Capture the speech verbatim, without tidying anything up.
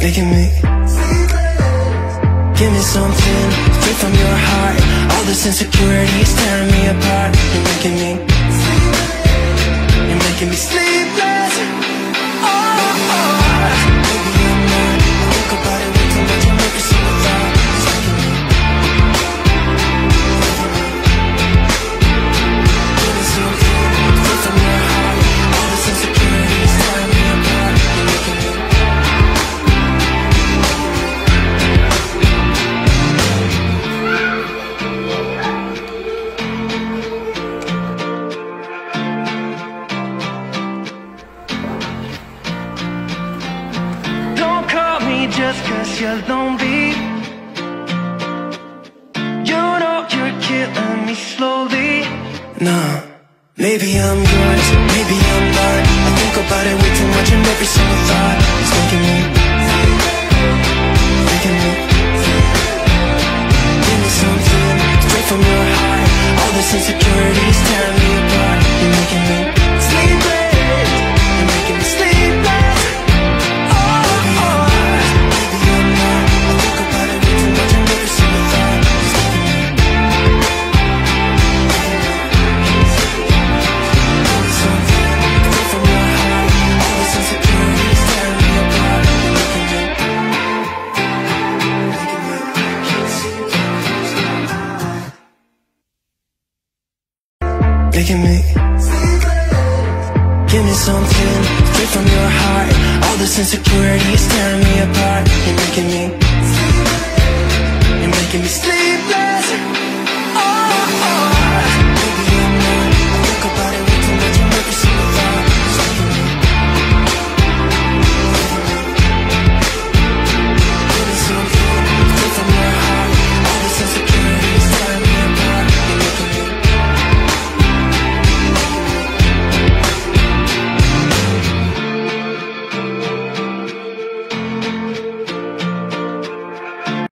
making me give me something straight from your heart. All this insecurity is tearing me apart. You're making me, you're making me sleepless. Oh, oh. Maybe I'm not, I think about it way too much. I'm every single thought. It's making me, give me something straight from your heart. All this insecurity is tearing me apart. You're making me. Just cause you're lonely, you know you're killing me slowly. Nah, maybe I'm yours, maybe I'm not. I think about it way too much and every single thought is making me, making me give me something straight from your heart. All this insecurity is tearing me apart. You're making me sleepless, you're making me sleepless. Making me, give me something straight from your heart. All this insecurity is tearing me apart. You're making me, you're making me sleepless.